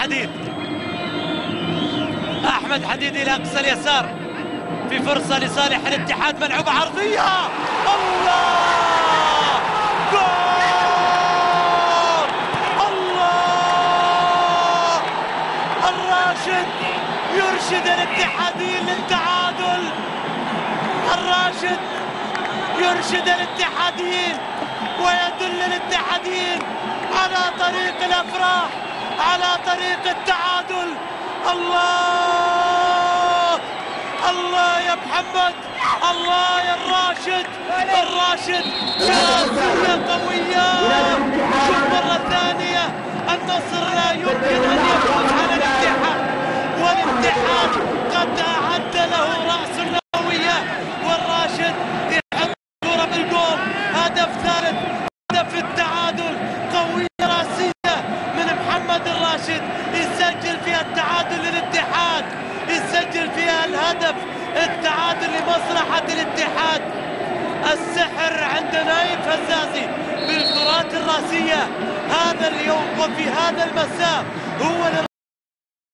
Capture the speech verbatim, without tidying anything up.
حديد. احمد حديد الى اقصى اليسار في فرصه لصالح الاتحاد، ملعوبه عرضيه، الله جول، الله الراشد يرشد الاتحادين للتعادل، الراشد يرشد الاتحادين ويدل الاتحادين على طريق الافراح، على طريق التعادل. الله الله يا محمد، الله يا الراشد، الراشد شراسية قوية. شوف مرة ثانية النصر لا يمكن أن يفوز على الاتحاد، والاتحاد قد أعد له رأس النووية، والراشد يحط كرة بالجول. هدف ثالث، هدف التعادل، قوية راسية من محمد الراشد، يسجل فيها التعادل للاتحاد، يسجل فيها الهدف التعادل لمصلحة الاتحاد. السحر عند نايف هزازي بالكرات الراسية هذا اليوم وفي هذا المساء هو